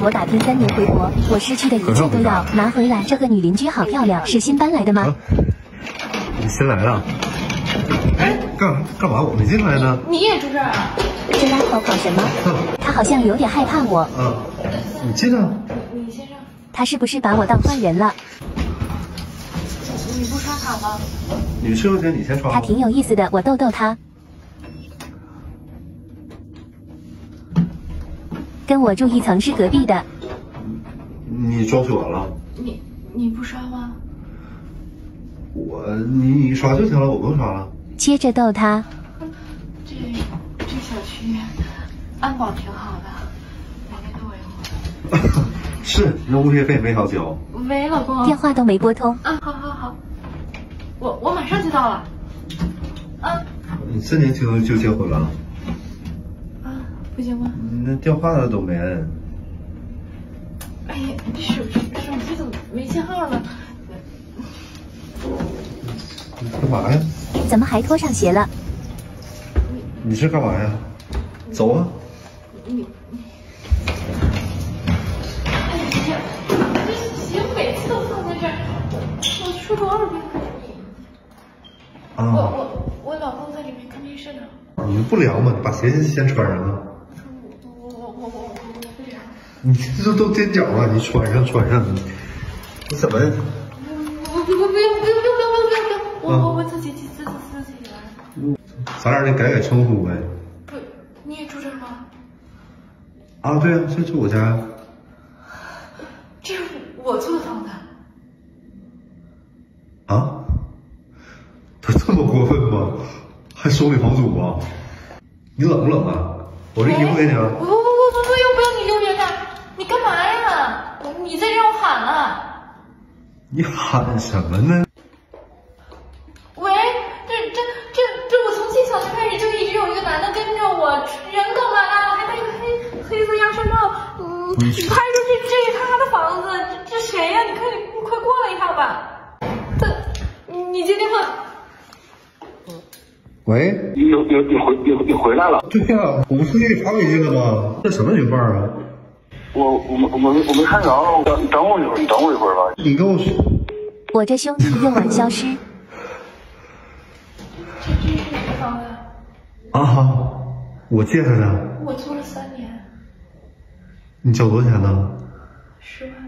国打拼3年回国，我失去的一切都要拿回来。这个女邻居好漂亮，是新搬来的吗？ 你新来的？哎，干嘛？我没进来呢。 你也住这儿啊？ 这拉头跑什么？他好像有点害怕我。 你进啊。 你先上。 他是不是把我当坏人了？ 你不刷卡吗？ 女士优先，你先刷。 他挺有意思的，我逗逗他。跟我住一层是隔壁的。 你装修完了？ 你不刷吗？ 你刷就行了，我不用刷了。 接着逗他。 这小区安保挺好的，每天都维护。 是，那物业费没少交。 喂，老公。 电话都没拨通。 好，我马上就到了。 你这年轻就结婚了？ 不行吗？ 你那电话都没摁。 哎呀，手机怎么没信号了？ 你干嘛呀？ 怎么还脱上鞋了？ 你是干嘛呀？走啊！ 哎呀，这鞋每次都放在这儿，我说多少遍了你？我老公在里面更衣室呢。 你们不聊吗？你把鞋先穿上啊！ 我不聊。 你这都踮脚了，你穿上你怎么？ 不用，我自己来。 咱俩得改称呼呗。 不，你也住这儿吗？ 对啊，这是我家呀。 这是我租的房子。 他这么过分吗？还收你房租啊？你冷不冷啊？我这衣服给你啊。 不用你优越感，你干嘛呀？你在让我喊了。 你喊什么呢？ 喂，这我从进小区开始就一直有一个男的跟着我，人干嘛呀？还戴个黑色鸭舌帽，拍出去这是他的房子，这谁呀？你快过来一下吧。你接电话。 喂， 你回来了？ 对呀，我不是给你发微信了吗？这什么情况啊？ 我没看着，你等我一会儿吧。 你跟我说， 我这兄弟又晚消失。 这是你的房子？ 我借他的。 我租了3年。 你交多少钱呢？ 10万。